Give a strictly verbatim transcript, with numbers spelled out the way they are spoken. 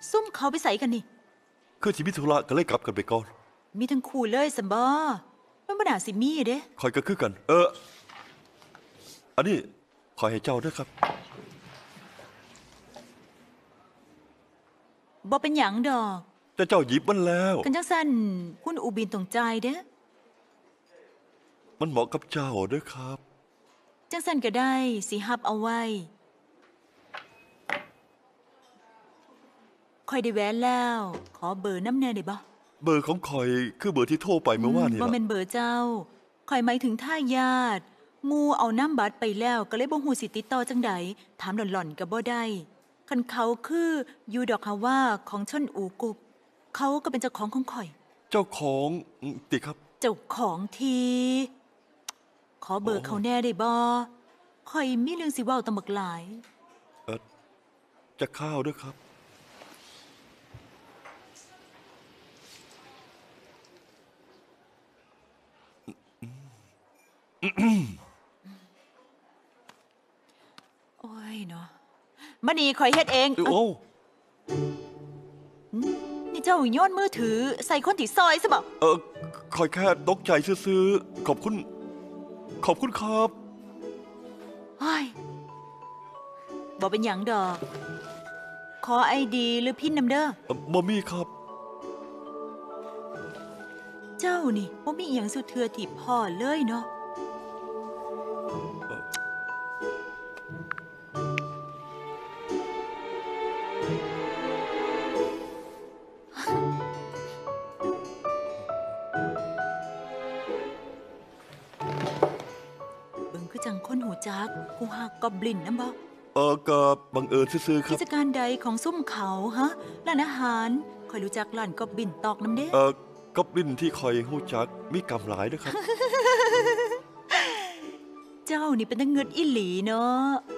ซุ่มเขาไปใส่กันนี่คือชีวิตธุระก็เลยกลับกันไปก่อนมีทั้งคู่เลยสัมบอมันบ่น่าสิมีเด้คอยก็คือกันเอออันนี้ขอให้เจ้าด้วยครับบ่เป็นหยังดอกแต่เจ้าหยิบมันแล้วกันจังสั้นคุณอูบินตรงใจเด้มันเหมาะกับเจ้าด้วยครับจังสั้นก็ได้สิฮับเอาไว้คอยได้แหวนแล้วขอเบอร์น้ำแน่ได้บ่เบอร์ของคอยคือเบอร์ที่โทรไปเมื่อวานนี่บ่เป็นเบอร์เจ้าคอยหมายถึงท่าญาติมูเอาน้ำบัตรไปแล้วก็เลยบ่ฮู้สิติดต่อจังใดถามหล่อนๆก็บ่ได้คันเขาคือยูดอกฮาว่าของชนอูกุกเขาก็เป็นเจ้าของของข่อยเจ้าของติครับเจ้าของทีขอเบอร์เขาแน่ได้บ่ข่อยมีเรื่องสิเว้าตะบักหลายเออจะข้าวด้วยครับโอ้ยเนาะมานี่ข่อยเฮ็ดเองโอ้นี่เจ้าโยนมือถือใส่คนที่ซอยซะบ่เออคอยแค่ตกใจซื้อขอบคุณขอบคุณครับเฮ้ยบอกเป็นหยังดอกขอไอดีหรือพินนำเด้อบ่มีครับเจ้านี่บ่มีอย่างสุดเทือที่พ่อเลยเนาะจังคนหูจักกูหักกอบลินน้ำบ่เออกับบังเอิญซื้อครับกิจการใดของซุ่มเขาฮะร้านอาหารคอยรู้จักร้านกอบบินตอกน้ำเด้เออกอบลินที่คอยหูจักมีกำหลายด้วยครับเจ้านี่เป็นตั้งเงินอิหลีเนาะ